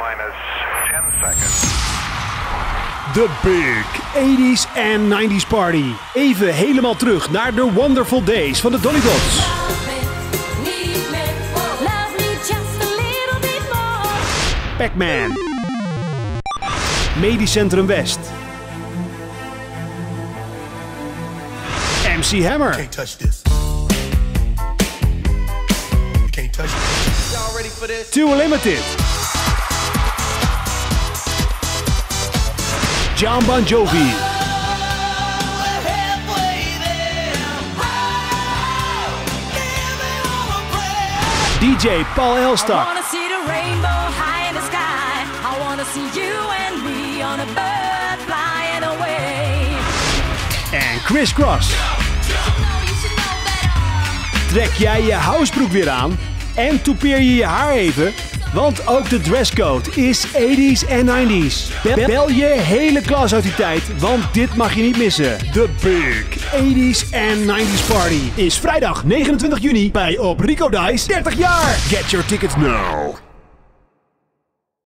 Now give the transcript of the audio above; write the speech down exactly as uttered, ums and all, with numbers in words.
minus ten seconds. The Big eighties and nineties Party. Even helemaal terug naar de wonderful days van de Dolly Dots. Pac-Man. Medisch Centrum West. M C Hammer. Can't touch this. You can't touch this. Y'all ready for this? Too Limited. John Bon Jovi. D J Paul Elstak. En Chris Cross. Trek jij je housebroek weer aan en toupeer je je haar even, want ook de dresscode is eighties en nineties. Bel, bel je hele klas uit die tijd, want dit mag je niet missen. The Big eighties and nineties Party is vrijdag negenentwintig juni bij Op Rico Dice dertig jaar. Get your tickets now.